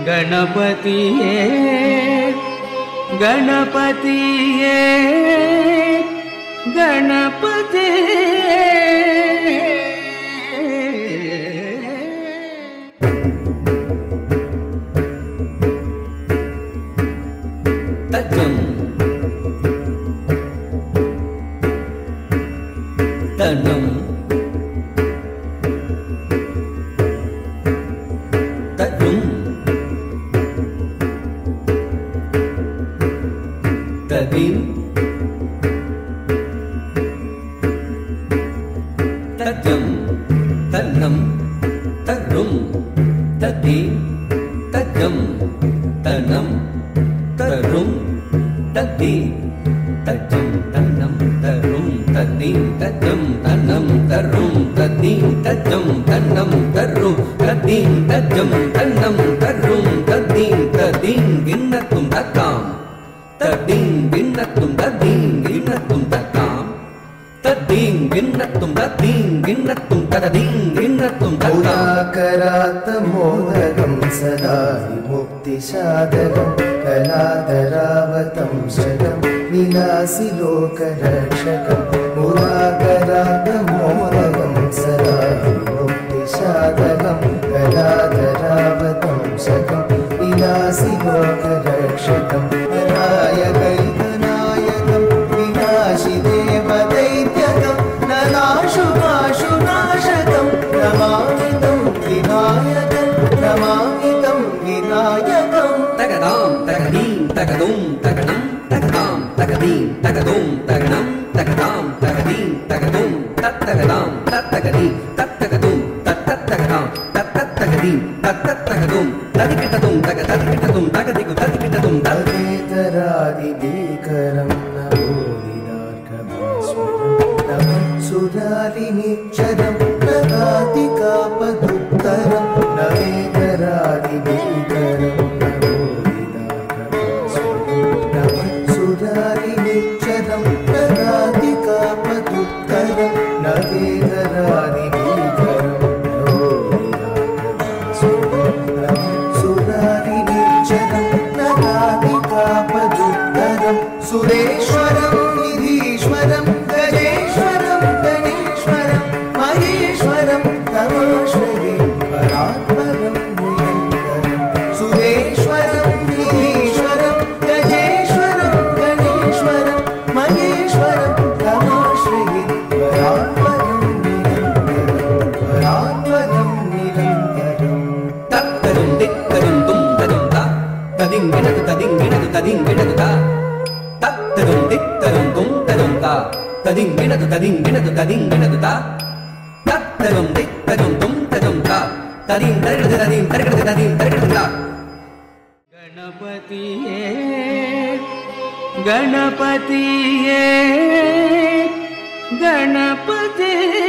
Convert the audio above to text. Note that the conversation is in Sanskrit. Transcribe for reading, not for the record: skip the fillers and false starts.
गणपतिये गणपतिये गणपतिये तज्जं तनं तज्जुं तदिं तज्जं तन्नं तज्जुं तदिं तज्जं तनं तरुं तदि तज्जं तन्नं तरुं तदि तज्जं तन्नं तरुं तदि तज्जं तन्नं तरुं तदि तज्जं तन्नं तरुं तदि तदिं गिन्नतुं तकां तदिं गिन्नतुं तदिं गिन्नतुं तकां तदिं गिन्नतुं तदिं गिन्नतुं तदिं गिन्नतुं करातमोदकं सदा विमुक्तिसाधकं कलाधरावतं शतं विलासि लोकरक्षकं करातमोदकं सदा विमुक्तिसाधकं कलाधरावतं शतं विलासि लोकरक्षकं नायकैकनायकं विनाशि देवदैत्यकं ननाशुभाशुनाशकं नमामि तं विनायकं नमामि तं विनायकं तगदां तगदीं तगदुं तगणं तगदां तगदीं तगदुं तगणं तगदां तगदीं तगदुं तत्तगदां तत्तगदीं तत्तगदुं तत्तगदां तत्तगदीं तत्तगदुं तदिकिटदुं तगदिकिटदुं तगदिगु तदिकिटदुं तदेतरादिभीकरं नवोदिदार्कभास्वरं नमत्सुरादिनिच्चरं नगातिकापदुत्तरं नवेतरादिभीकरं नमत्सुरादिनिच्चरं नगातिकापदुत्तरं नवेतरादिभीकरं सुरेश्वरं निधीश्वरं गजेश्वरं गणेश्वरं महेश्वरं तमाश्रये परात्परं निरन्तरं सुरेश्वरं निधीश्वरं गजेश्वरं गणेश्वरं महेश्वरं तमाश्रये परात्परं निरन्तरं तत्तरुं दिक्करुं तुं तदुं ता तदिंगिणतु तदिंगिणतु तदिंगिणतु ता तत्तरुं दिक्करुं तुं तदुं ता तदिंगिणतु तदिंगिणतु तदिंगिणतु ता तत्तरुं दिक्करुं तुं तदुं ता तदिं तर्गद तदिं तर्गद तदिं तर्गद ता गणपतिये गणपतिये गणपतिये